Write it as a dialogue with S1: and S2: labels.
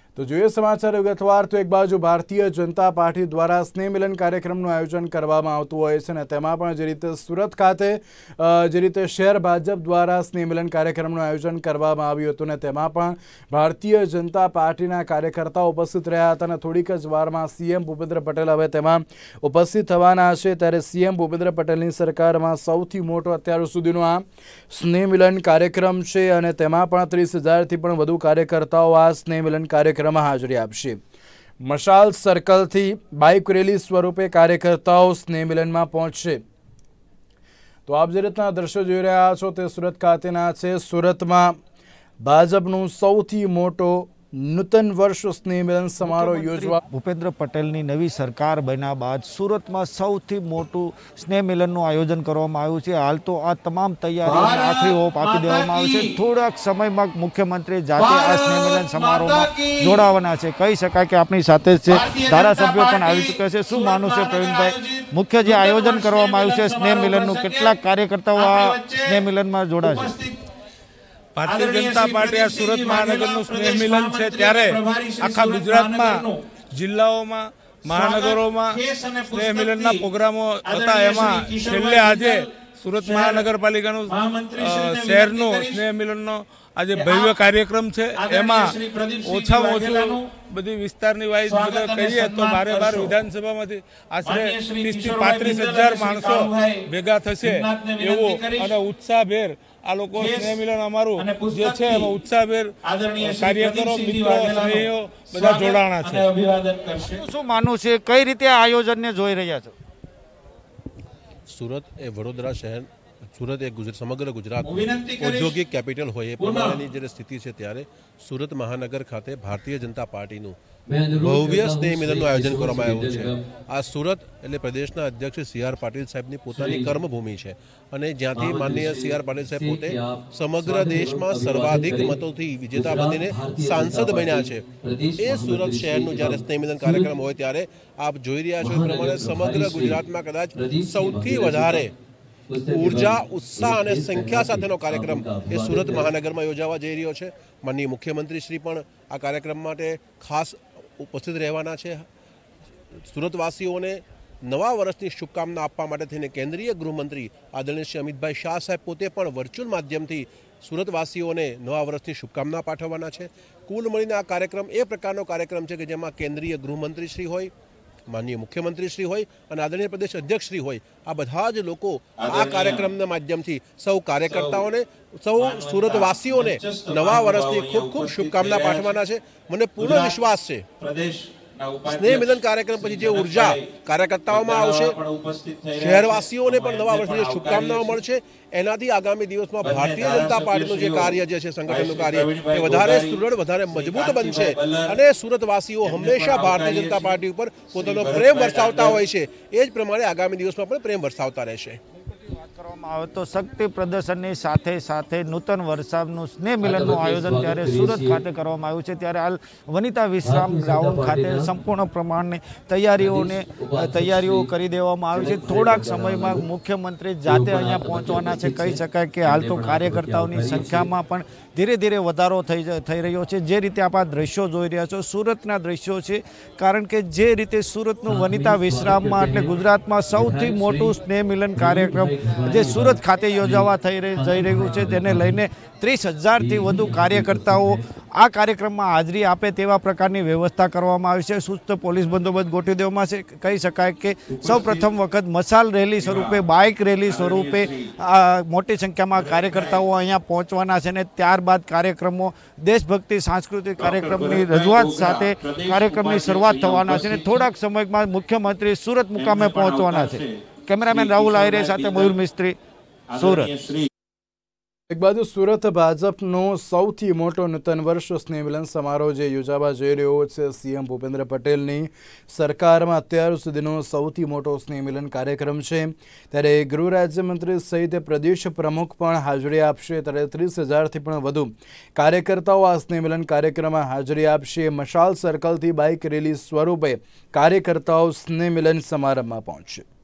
S1: तो જોઈએ સમાચાર વિગતવાર તો એક બાજુ ભારતીય જનતા પાર્ટી દ્વારા સ્નેહ મિલન કાર્યક્રમનું આયોજન કરવામાં આવતું હોય છે અને તેમાં પણ જે રીતે સુરત ખાતે જે રીતે શહેર ભાજપ દ્વારા સ્નેહ મિલન કાર્યક્રમનું આયોજન કરવામાં આવ્યું હતું ને તેમાં પણ ભારતીય જનતા પાર્ટીના કાર્યકર્તાઓ ઉપસ્થિત રહ્યા હતા અને થોડીક જ વારમાં સીએમ ભૂપેન્દ્ર પટેલ હવે તેમાં ઉપસ્થિત થવાના છે। ત્યારે સીએમ ભૂપેન્દ્ર પટેલની સરકારમાં સૌથી મોટો અત્યાર સુધીનો આ સ્નેહ મિલન કાર્યક્રમ છે અને તેમાં પણ 30,000થી પણ વધુ કાર્યકર્તાઓ આ સ્નેહ મિલન કાર્યક્રમ हाजरी आपशे। मशाल सर्कल थी बाइक रेली स्वरूपे कार्यकर्ताओं स्नेह मिलन में पहुंचशे। तो आप जे रीतना दृश्य जोई रह्या छो ते सूरत खातेना छे। सूरत में भाजपनो सौथी मोटो नूतन वर्ष स्नेह मिलन समारोह योजवा
S2: भूपेन्द्र पटेलनी नवी सरकार बन्या बाद सूरत में सौथी मोटू स्नेह मिलनનું आयोजन કરવામાં આવ્યું છે। हाल तो आ तमाम तैयारीओने आखरी ओप आपी देवामां આવ્યો છે। થોડાક સમયમાં મુખ્યમંત્રી જાતે આ સ્નેહ મિલન સમારોહમાં જોડાવાના છે। કહી શકાય કે આપણી સાથે છે ધારાસભ્યો પણ આવી ચૂક્યા છે। શું માનવું છે પ્રવીણભાઈ, મુખ્ય જે આયોજન કરવામાં આવ્યું છે સ્નેહ મિલનનું, કેટલા કાર્યકર્તાઓ આ સ્નેહ મિલનમાં જોડાશે?
S3: भारतीय जनता पार्टी आ सूरत महानगर स्नेह मिलन है त्यारे आखा गुजरात में जिल्लाओं में महानगरों में स्नेह मिलन प्रोग्रामों हता। एमां छेल्ले आजे सूरत महानगरपालिका शहर स्नेह मिलन आज भव्य कार्यक्रम है। एमां ओछामां ओछुं बधी विस्तारनी वाइज कहीए तो 12 विधानसभा में आश्रे 30,000 થી 35,000 माणसों भेगा थशे एवो अने उत्साहभेर आ लोको स्नेह मिलन अमारुं जे छे एमां उत्साहभेर कार्यकरो मित्रों स्नेहीओ बधा जोडाणा छे।
S2: शुं मानवुं छे, कई रीते आयोजनने जोई रह्या छो?
S4: सूरत ए वडोदरा शहर, सूरत एक समग्र गुजरात औद्योगिक कैपिटल होय ए प्रमाणेनी जे स्थिति छे त्यारे सूरत महानगर खाते भारतीय जनता पार्टीनुं भव्य स्नेह मिलनનું आयोजन કરવામાં આવ્યું છે। આ सूरत એટલે પ્રદેશના અધ્યક્ષ CR પાટીલ સાહેબની પોતાની કર્મભૂમિ છે અને જ્યાંથી માનનીય CR પાટીલ સાહેબ પોતે સમગ્ર દેશમાં સર્વાધિક મતોથી વિજેતા બનીને સાંસદ બન્યા છે। એ सूरत શહેરનું જ્યારે સ્નેહ મિલન કાર્યક્રમ હોય ત્યારે આપ જોઈ રહ્યા છો એ પ્રમાણે સમગ્ર ગુજરાતમાં કદાચ સૌથી વધારે ऊर्जा उत्साह और संख्या साथेनो कार्यक्रम ए सूरत महानगर में योजावा जई रह्यो छे। माननीय मुख्यमंत्री श्री पण आ कार्यक्रम माटे खास उपस्थित रहेवाना छे। सूरतवासीओने नवा वर्षनी शुभकामना आपवा माटे थईने केंद्रीय गृहमंत्री आदरणीय श्री अमितभाई शाह साहेब पोते पण वर्च्युअल माध्यमथी सूरतवासीओने नवा वर्षनी शुभकामना पाठववाना छे। कुल मळीने आ कार्यक्रम ए प्रकारनो कार्यक्रम छे के जेमां केंद्रीय गृहमंत्री श्री होय, माननीय मुख्यमंत्री श्री होय और आदरणीय प्रदेश अध्यक्ष श्री होय, आ बधा ज लोको आ कार्यक्रमना माध्यमथी सौ कार्यकर्ताओने सौ सूरतवासीओने नवा वर्षनी खूब खूब शुभकामना पाठववाना छे। मने पूर्ण विश्वास छे स्नेह मिलन कार्यक्रम पछी जे ऊर्जा कार्यकर्ताओमां आवशे, शहरवासीओने पण नवा वर्षनी शुभकामनाओ मळशे। एनाथी आगामी दिवसमां भारतीय जनता पार्टीनुं जे कार्य जे छे संगठननुं कार्य ए वधारे सुदृढ़ वधारे मजबूत बनशे अने सूरतवासीओ हमेशा भारतीय जनता पार्टी उपर पोतानो प्रेम वरसावता होय छे। ए ज प्रमाणे आगामी दिवसमां पण प्रेम वरसावता रहेशे।
S2: तो शक्ति प्रदर्शनની સાથે સાથે નૂતન વર્ષનું સ્નેહ મિલનનું આયોજન ત્યારે સુરત ખાતે કરવામાં આવ્યું છે। ત્યારે હાલ વનિતા વિશ્રામ ગ્રાઉન્ડ ખાતે સંપૂર્ણ પ્રમાણની તૈયારીઓ કરી દેવામાં આવી છે। થોડાક સમયમાં મુખ્યમંત્રી જાતે અહીંયા પહોંચવાના છે। કહી શકાય કે હાલ તો કાર્યકર્તાઓની સંખ્યામાં પણ ધીરે ધીરે વધારો થઈ રહ્યો છે। જે રીતે આપ આ દ્રશ્યો જોઈ રહ્યા છો सूरतना દ્રશ્યો છે, કારણ કે જે રીતે सूरतનું વનિતા વિશ્રામમાં એટલે ગુજરાતમાં સૌથી મોટું સ્નેહ મિલન કાર્યક્રમ જે सूरत खाते योजावा जई रह्युं छे तेने लईने 30,000 थी वधु कार्यकर्ताओ आ कार्यक्रम में हाजरी आपे तेवा प्रकारनी व्यवस्था करवामां आवी छे। सुस्त पोलीस बंदोबस्त गोठवी देवामां छे। कही शकाय के सौ प्रथम वखत मशाल रेली स्वरूपे, बाइक रेली स्वरूपे मोटी संख्या में कार्यकर्ताओ अहींया पहोंचवाना छे ने त्यारबाद कार्यक्रमों देशभक्ति सांस्कृतिक कार्यक्रमनी रजूआत साथे कार्यक्रमनी शरूआत थवाना छे ने थोड़ाक समयमां मुख्यमंत्री सूरत मुकामे पहोंचवाना छे। कैमरामेन राहुल आयरे साथे मयूर मिस्त्री, सूरत।
S1: एक बाजु सूरत भाजपनो सौथी मोटो नूतन वर्ष स्नेह मिलन समारोह जे योजावा जई रह्यो छे। सीएम भूपेन्द्र पटेलनी सरकारमां अत्यार सुधीनो सौथी मोटो स्नेह मिलन कार्यक्रम छे। त्यारे गृह राज्यमंत्री सहित प्रदेश प्रमुख पण हाजरी आपशे। त्यारे 30,000 थी पण वधु कार्यकर्ताओ आ स्नेह मिलन कार्यक्रममां हाजरी आपशे। मशाल सर्कलथी बाइक रेली स्वरूपे कार्यकर्ताओ स्नेह मिलन समारंभमां पहोंचशे।